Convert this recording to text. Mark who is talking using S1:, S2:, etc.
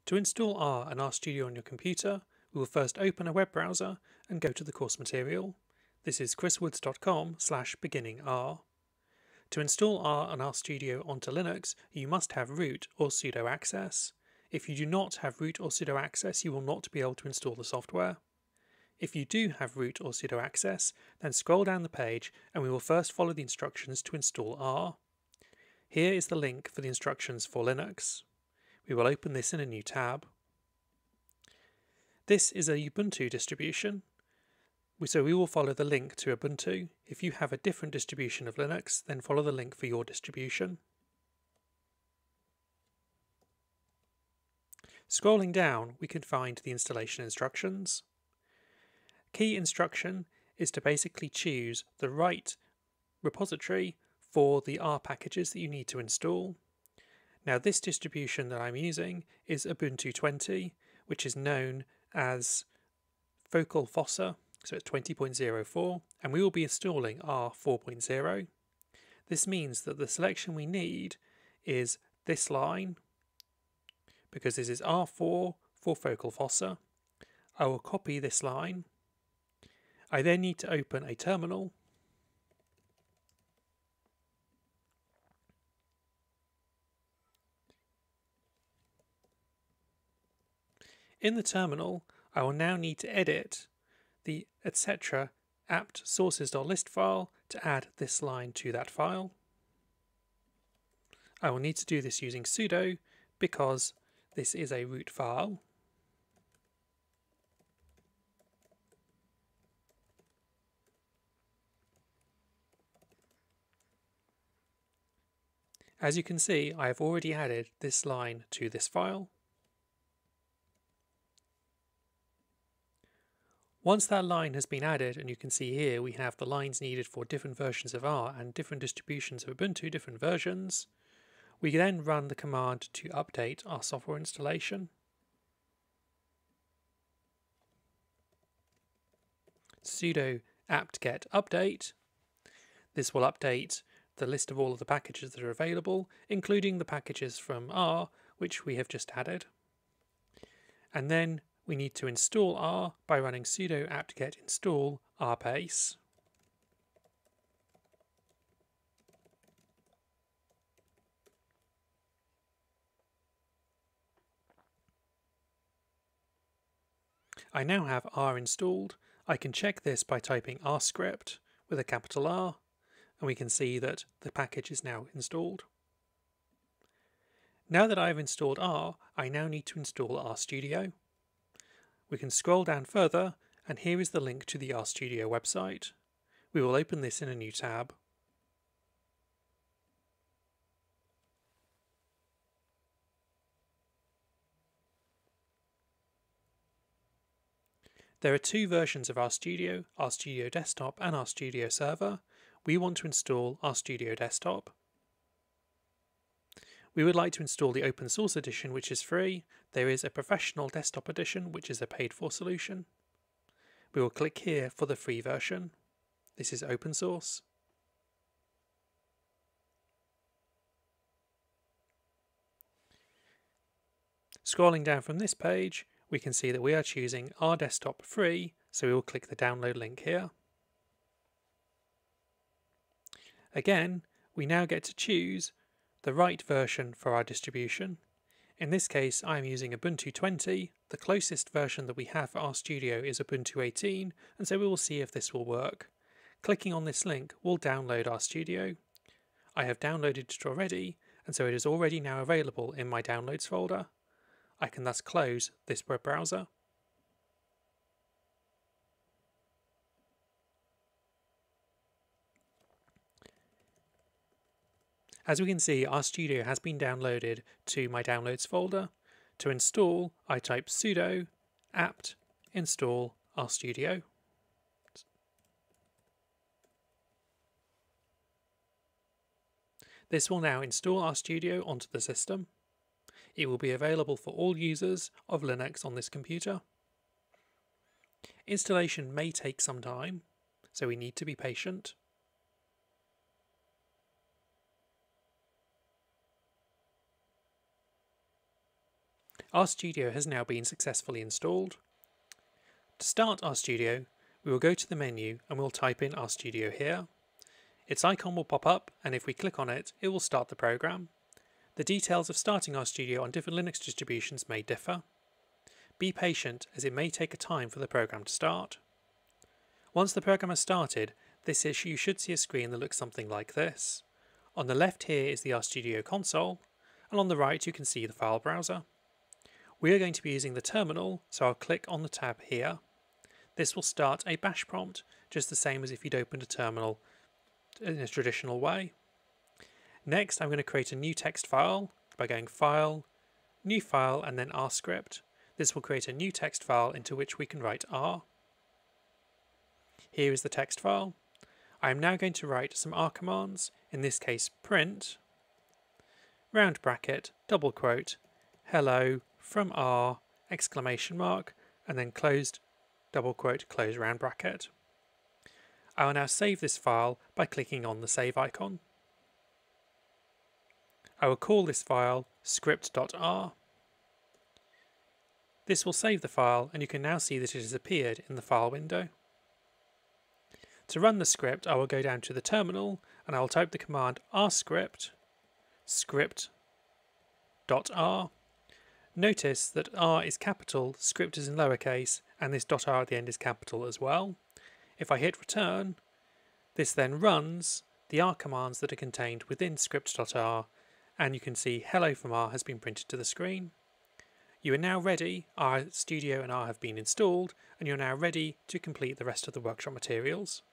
S1: To install R and RStudio on your computer, we will first open a web browser and go to the course material. This is chriswoods.com/beginning-R. To install R and RStudio onto Linux, you must have root or sudo access. If you do not have root or sudo access, you will not be able to install the software. If you do have root or sudo access, then scroll down the page and we will first follow the instructions to install R. Here is the link for the instructions for Linux. We will open this in a new tab. This is a Ubuntu distribution, so we will follow the link to Ubuntu. If you have a different distribution of Linux, then follow the link for your distribution. Scrolling down, we can find the installation instructions. Key instruction is to basically choose the right repository for the R packages that you need to install. Now this distribution that I'm using is Ubuntu 20, which is known as Focal Fossa, so it's 20.04, and we will be installing R 4.0. This means that the selection we need is this line, because this is R4 for Focal Fossa. I will copy this line. I then need to open a terminal. In the terminal, I will now need to edit the etc. apt sources.list file to add this line to that file. I will need to do this using sudo because this is a root file. As you can see, I have already added this line to this file. Once that line has been added, and you can see here we have the lines needed for different versions of R and different distributions of Ubuntu, different versions, we then run the command to update our software installation. Sudo apt-get update. This will update the list of all of the packages that are available, including the packages from R, which we have just added. And then we need to install R by running sudo apt-get install rpace. I now have R installed. I can check this by typing rscript with a capital R, and we can see that the package is now installed. Now that I have installed R, I now need to install RStudio. We can scroll down further, and here is the link to the RStudio website. We will open this in a new tab. There are two versions of RStudio, RStudio Desktop and RStudio Server. We want to install RStudio Desktop. We would like to install the open source edition, which is free. There is a professional desktop edition, which is a paid for solution. We will click here for the free version. This is open source. Scrolling down from this page, we can see that we are choosing our desktop free, so we will click the download link here. Again, we now get to choose the right version for our distribution. In this case, I am using Ubuntu 20. The closest version that we have for RStudio is Ubuntu 18, and so we will see if this will work. Clicking on this link will download RStudio. I have downloaded it already, and so it is already now available in my downloads folder. I can thus close this web browser. As we can see, RStudio has been downloaded to my downloads folder. To install, I type sudo apt install RStudio. This will now install RStudio onto the system. It will be available for all users of Linux on this computer. Installation may take some time, so we need to be patient. RStudio has now been successfully installed. To start RStudio, we will go to the menu and we'll type in RStudio here. Its icon will pop up, and if we click on it, it will start the program. The details of starting RStudio on different Linux distributions may differ. Be patient, as it may take a time for the program to start. Once the program has started, you should see a screen that looks something like this. On the left here is the RStudio console, and on the right you can see the file browser. We are going to be using the terminal, so I'll click on the tab here. This will start a bash prompt, just the same as if you'd opened a terminal in a traditional way. Next, I'm going to create a new text file by going File, New File, and then RScript. This will create a new text file into which we can write R. Here is the text file. I am now going to write some R commands, in this case print, round bracket, double quote, hello from R, exclamation mark, and then closed double quote, close round bracket. I will now save this file by clicking on the save icon. I will call this file script.r. This will save the file, and you can now see that it has appeared in the file window. To run the script, I will go down to the terminal and I will type the command rscript script.r. Notice that R is capital, script is in lowercase, and this .r at the end is capital as well. If I hit return, this then runs the R commands that are contained within script.r, and you can see hello from R has been printed to the screen. You are now ready, RStudio and R have been installed, and you're now ready to complete the rest of the workshop materials.